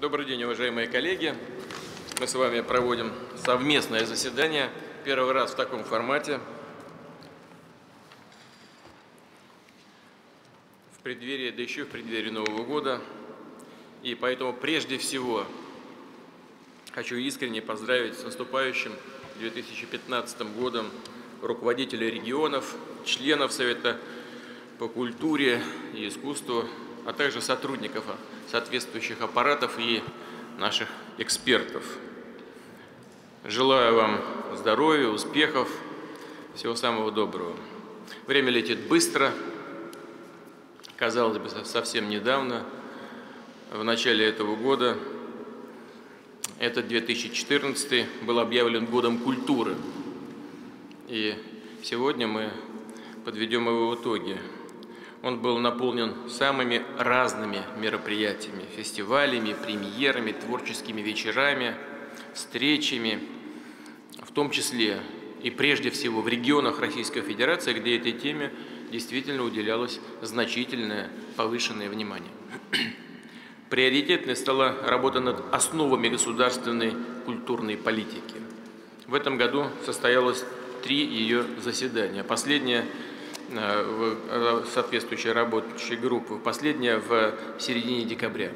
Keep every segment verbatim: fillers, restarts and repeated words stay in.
Добрый день, уважаемые коллеги. Мы с вами проводим совместное заседание, первый раз в таком формате. В преддверии, да еще в преддверии Нового года. И поэтому прежде всего хочу искренне поздравить с наступающим две тысячи пятнадцатым годом руководителей регионов, членов Совета по культуре и искусству, а также сотрудников соответствующих аппаратов и наших экспертов. Желаю вам здоровья, успехов, всего самого доброго. Время летит быстро. Казалось бы, совсем недавно, в начале этого года, этот две тысячи четырнадцатый был объявлен годом культуры. И сегодня мы подведем его итоги. Он был наполнен самыми разными мероприятиями, фестивалями, премьерами, творческими вечерами, встречами, в том числе и прежде всего в регионах Российской Федерации, где этой теме действительно уделялось значительное повышенное внимание. Приоритетной стала работа над основами государственной культурной политики. В этом году состоялось три ее заседания. Последнее в соответствующей рабочей группы, последняя в середине декабря.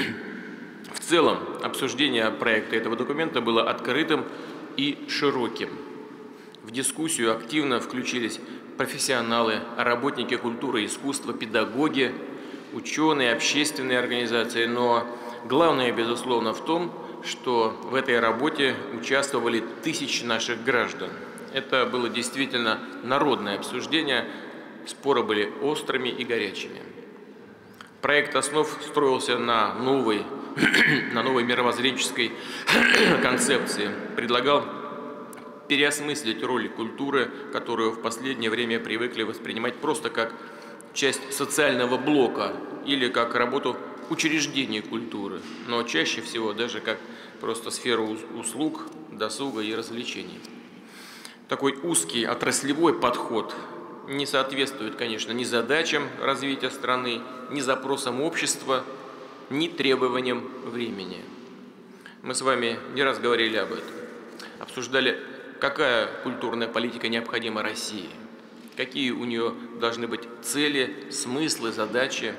В целом, обсуждение проекта этого документа было открытым и широким. В дискуссию активно включились профессионалы, работники культуры и искусства, педагоги, ученые, общественные организации. Но главное, безусловно, в том, что в этой работе участвовали тысячи наших граждан. Это было действительно народное обсуждение, споры были острыми и горячими. Проект основ строился на новой, на новой мировоззренческой концепции, предлагал переосмыслить роль культуры, которую в последнее время привыкли воспринимать просто как часть социального блока или как работу учреждений культуры, но чаще всего даже как просто сферу услуг, досуга и развлечений. Такой узкий отраслевой подход не соответствует, конечно, ни задачам развития страны, ни запросам общества, ни требованиям времени. Мы с вами не раз говорили об этом, обсуждали, какая культурная политика необходима России, какие у нее должны быть цели, смыслы, задачи.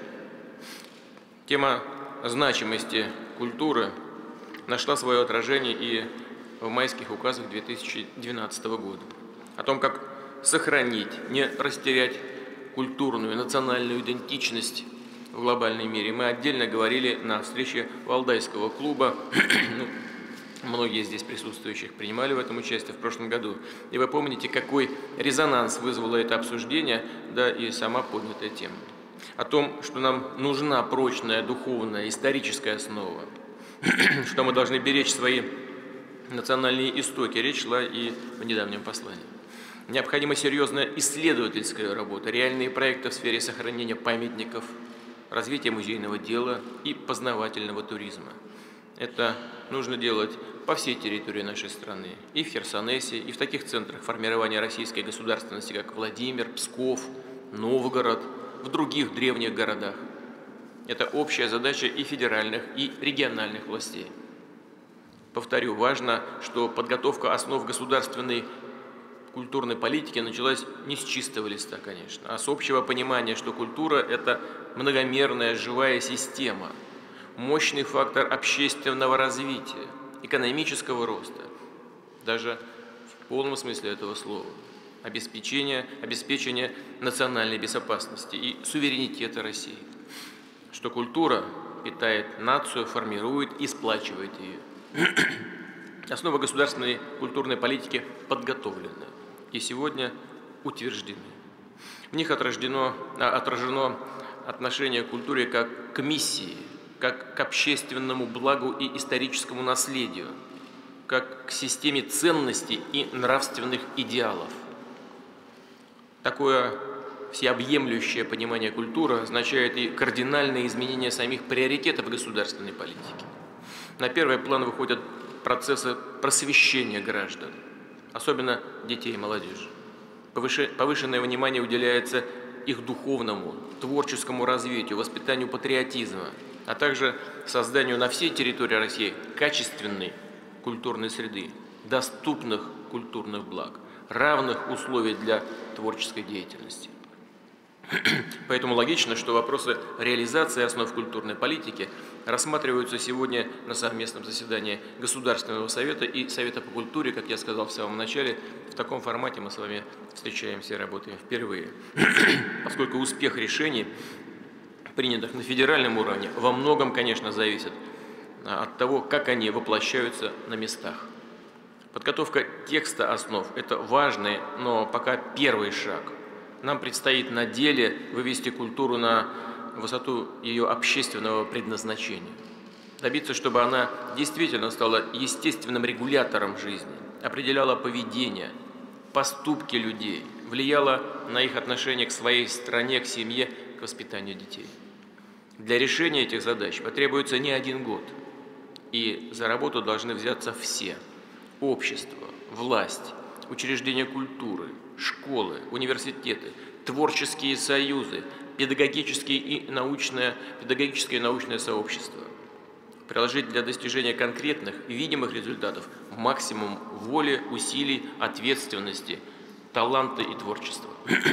Тема значимости культуры нашла свое отражение и в майских указах две тысячи двенадцатого года. О том, как сохранить, не растерять культурную, национальную идентичность в глобальной мире. Мы отдельно говорили на встрече Валдайского клуба. Ну, многие здесь присутствующих принимали в этом участие в прошлом году. И вы помните, какой резонанс вызвало это обсуждение, да и сама поднятая тема. О том, что нам нужна прочная духовная, историческая основа, что мы должны беречь свои национальные истоки. Речь шла и в недавнем послании. Необходима серьезная исследовательская работа, реальные проекты в сфере сохранения памятников, развития музейного дела и познавательного туризма. Это нужно делать по всей территории нашей страны, и в Херсонесе, и в таких центрах формирования российской государственности, как Владимир, Псков, Новгород, в других древних городах. Это общая задача и федеральных, и региональных властей. Повторю, важно, что подготовка основ государственной культурной политики началась не с чистого листа, конечно, а с общего понимания, что культура – это многомерная живая система, мощный фактор общественного развития, экономического роста, даже в полном смысле этого слова, обеспечения, обеспечения национальной безопасности и суверенитета России, что культура питает нацию, формирует и сплачивает ее. Основы государственной культурной политики подготовлены и сегодня утверждены. В них отражено, отражено отношение к культуре как к миссии, как к общественному благу и историческому наследию, как к системе ценностей и нравственных идеалов. Такое всеобъемлющее понимание культуры означает и кардинальное изменение самих приоритетов государственной политики. На первый план выходят процессы просвещения граждан, особенно детей и молодежи. Повышенное внимание уделяется их духовному, творческому развитию, воспитанию патриотизма, а также созданию на всей территории России качественной культурной среды, доступных культурных благ, равных условий для творческой деятельности. Поэтому логично, что вопросы реализации основ культурной политики рассматриваются сегодня на совместном заседании Государственного совета и Совета по культуре, как я сказал в самом начале. В таком формате мы с вами встречаемся и работаем впервые, поскольку успех решений, принятых на федеральном уровне, во многом, конечно, зависит от того, как они воплощаются на местах. Подготовка текста основ – это важный, но пока первый шаг. Нам предстоит на деле вывести культуру на высоту ее общественного предназначения. Добиться, чтобы она действительно стала естественным регулятором жизни, определяла поведение, поступки людей, влияла на их отношение к своей стране, к семье, к воспитанию детей. Для решения этих задач потребуется не один год, и за работу должны взяться все – общество, власть, учреждения культуры, школы, университеты, творческие союзы, педагогические и научное, педагогическое и научное сообщество. Приложить для достижения конкретных, видимых результатов максимум воли, усилий, ответственности, таланта и творчества.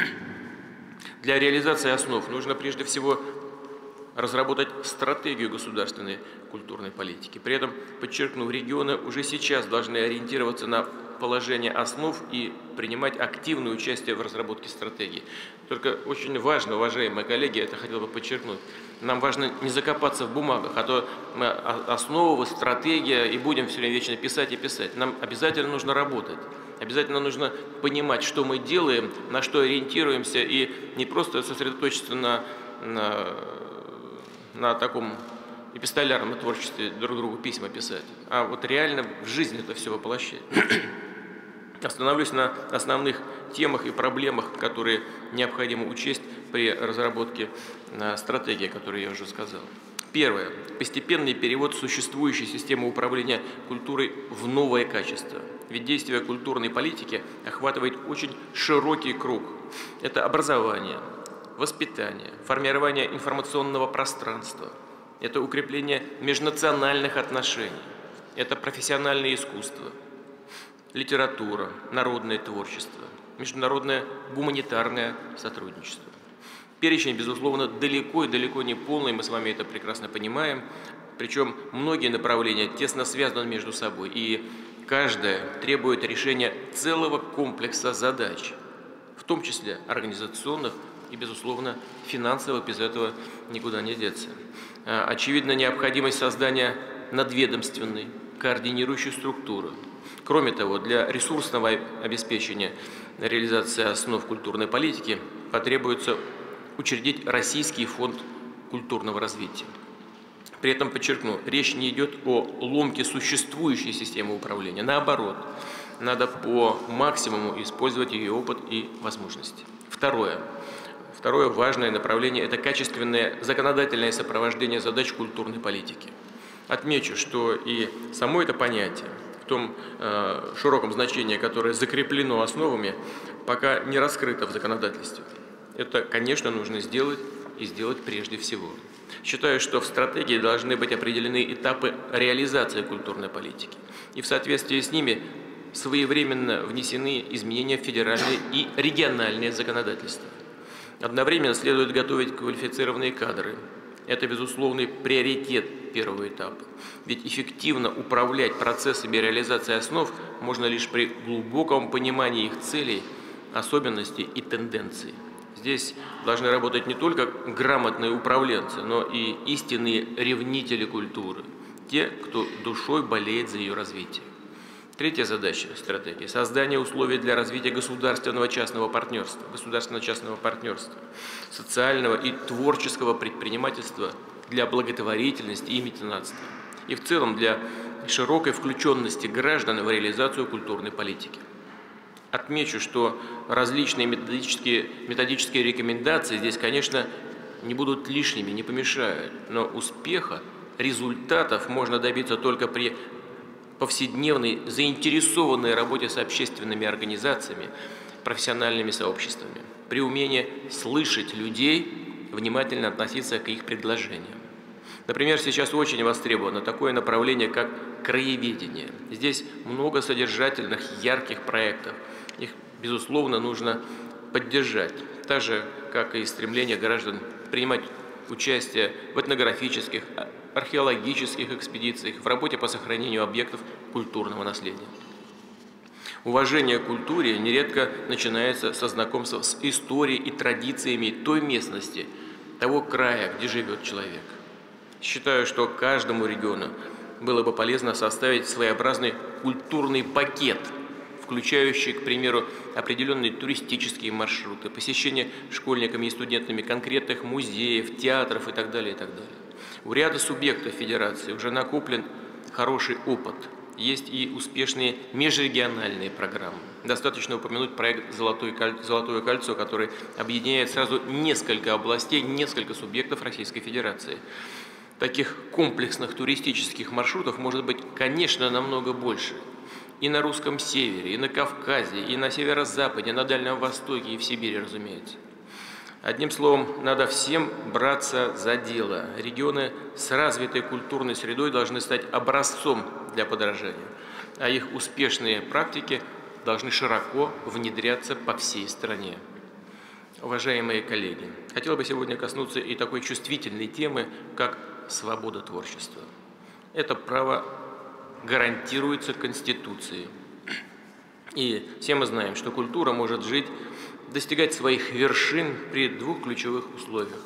Для реализации основ нужно прежде всего разработать стратегию государственной культурной политики. При этом, подчеркну, регионы уже сейчас должны ориентироваться на положение основ и принимать активное участие в разработке стратегии. Только очень важно, уважаемые коллеги, это хотел бы подчеркнуть, нам важно не закопаться в бумагах, а то мы основы, стратегия и будем все время вечно писать и писать. Нам обязательно нужно работать, обязательно нужно понимать, что мы делаем, на что ориентируемся, и не просто сосредоточиться на, на, на таком эпистолярном творчестве, друг другу письма писать, а вот реально в жизни это все воплощать. Остановлюсь на основных темах и проблемах, которые необходимо учесть при разработке стратегии, которую я уже сказал. Первое. Постепенный перевод существующей системы управления культурой в новое качество. Ведь действие культурной политики охватывает очень широкий круг. Это образование, воспитание, формирование информационного пространства. Это укрепление межнациональных отношений. Это профессиональное искусство, литература, народное творчество, международное гуманитарное сотрудничество. Перечень, безусловно, далеко и далеко не полный, мы с вами это прекрасно понимаем. Причем многие направления тесно связаны между собой, и каждое требует решения целого комплекса задач, в том числе организационных и, безусловно, финансовых, без этого никуда не деться. Очевидна необходимость создания надведомственной, координирующей структуры. Кроме того, для ресурсного обеспечения реализации основ культурной политики потребуется учредить Российский фонд культурного развития. При этом, подчеркну, речь не идет о ломке существующей системы управления. Наоборот, надо по максимуму использовать ее опыт и возможности. Второе. Второе важное направление – это качественное законодательное сопровождение задач культурной политики. Отмечу, что и само это понятие, в том э, широком значении, которое закреплено основами, пока не раскрыто в законодательстве. Это, конечно, нужно сделать и сделать прежде всего. Считаю, что в стратегии должны быть определены этапы реализации культурной политики, и в соответствии с ними своевременно внесены изменения в федеральное и региональное законодательство. Одновременно следует готовить квалифицированные кадры. Это безусловный приоритет первого этапа. Ведь эффективно управлять процессами реализации основ можно лишь при глубоком понимании их целей, особенностей и тенденций. Здесь должны работать не только грамотные управленцы, но и истинные ревнители культуры, те, кто душой болеет за ее развитие. Третья задача стратегии – создание условий для развития государственного частного партнерства, государственно-частного партнерства, социального и творческого предпринимательства для благотворительности и меценатства, и в целом для широкой включенности граждан в реализацию культурной политики. Отмечу, что различные методические, методические рекомендации здесь, конечно, не будут лишними, не помешают, но успеха, результатов можно добиться только при повседневной заинтересованной работе с общественными организациями, профессиональными сообществами, при умении слышать людей, внимательно относиться к их предложениям. Например, сейчас очень востребовано такое направление, как краеведение. Здесь много содержательных, ярких проектов. Их, безусловно, нужно поддержать, так же, как и стремление граждан принимать участие в этнографических, археологических экспедициях, в работе по сохранению объектов культурного наследия. Уважение к культуре нередко начинается со знакомства с историей и традициями той местности, того края, где живет человек. Считаю, что каждому региону было бы полезно составить своеобразный культурный пакет, включающий, к примеру, определенные туристические маршруты, посещение школьниками и студентами конкретных музеев, театров и так далее, и так далее. У ряда субъектов Федерации уже накоплен хороший опыт. Есть и успешные межрегиональные программы. Достаточно упомянуть проект «Золотое кольцо», который объединяет сразу несколько областей, несколько субъектов Российской Федерации. Таких комплексных туристических маршрутов может быть, конечно, намного больше. И на Русском Севере, и на Кавказе, и на Северо-Западе, и на Дальнем Востоке, и в Сибири, разумеется. Одним словом, надо всем браться за дело. Регионы с развитой культурной средой должны стать образцом для подражания, а их успешные практики должны широко внедряться по всей стране. Уважаемые коллеги, хотел бы сегодня коснуться и такой чувствительной темы, как свобода творчества. Это право гарантируется Конституцией. И все мы знаем, что культура может жить, достигать своих вершин при двух ключевых условиях.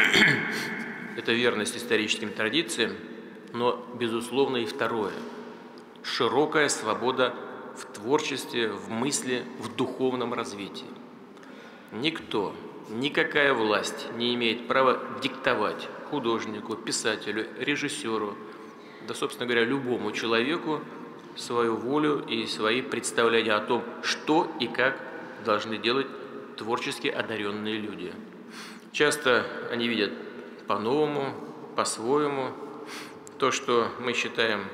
Это верность историческим традициям, но, безусловно, и второе – широкая свобода в творчестве, в мысли, в духовном развитии. Никто, никакая власть не имеет права диктовать художнику, писателю, режиссеру, да, собственно говоря, любому человеку свою волю и свои представления о том, что и как должны делать творчески одаренные люди. Часто они видят по-новому, по-своему. То, что мы считаем,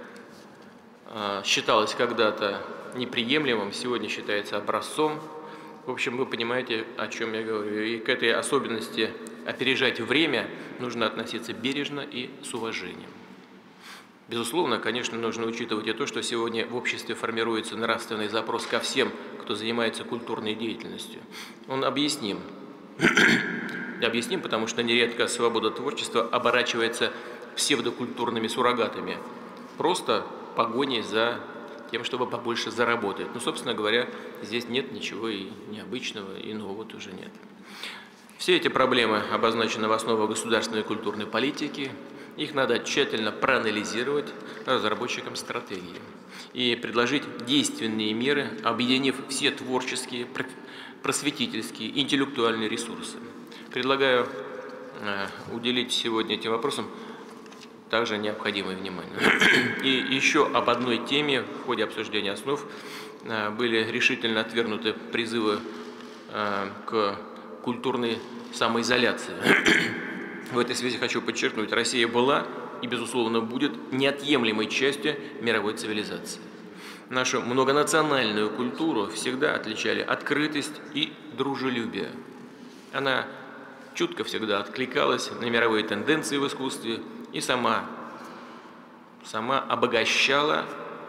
считалось когда-то неприемлемым, сегодня считается образцом. В общем, вы понимаете, о чем я говорю. И к этой особенности опережать время нужно относиться бережно и с уважением. Безусловно, конечно, нужно учитывать и то, что сегодня в обществе формируется нравственный запрос ко всем, кто занимается культурной деятельностью. Он объясним. Объясним, потому что нередко свобода творчества оборачивается псевдокультурными суррогатами, просто погоней за тем, чтобы побольше заработать. Ну, собственно говоря, здесь нет ничего и необычного, и нового тоже нет. Все эти проблемы обозначены в основах государственной культурной политики. Их надо тщательно проанализировать разработчикам стратегии и предложить действенные меры, объединив все творческие, просветительские, интеллектуальные ресурсы. Предлагаю уделить сегодня этим вопросам также необходимое внимание. И еще об одной теме в ходе обсуждения основ были решительно отвергнуты призывы к культурной самоизоляции. В этой связи хочу подчеркнуть, Россия была и, безусловно, будет неотъемлемой частью мировой цивилизации. Нашу многонациональную культуру всегда отличали открытость и дружелюбие. Она чутко всегда откликалась на мировые тенденции в искусстве и сама, сама обогащала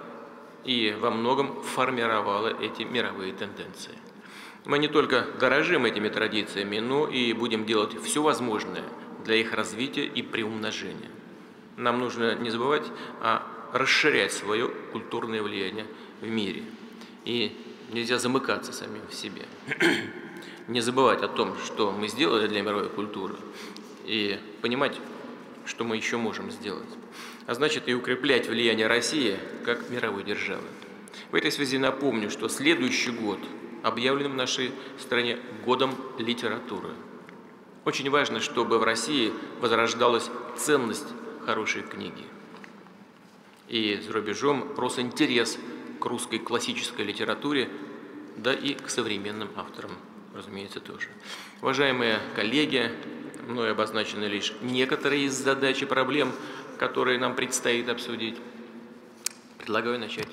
и во многом формировала эти мировые тенденции. Мы не только дорожим этими традициями, но и будем делать все возможное для их развития и приумножения. Нам нужно не забывать, а расширять свое культурное влияние в мире. И нельзя замыкаться самим в себе. Не забывать о том, что мы сделали для мировой культуры, и понимать, что мы еще можем сделать. А значит, и укреплять влияние России как мировой державы. В этой связи напомню, что следующий год объявлен в нашей стране годом литературы. Очень важно, чтобы в России возрождалась ценность хорошей книги. И за рубежом рос интерес к русской классической литературе, да и к современным авторам, разумеется, тоже. Уважаемые коллеги, мной обозначены лишь некоторые из задач и проблем, которые нам предстоит обсудить. Предлагаю начать.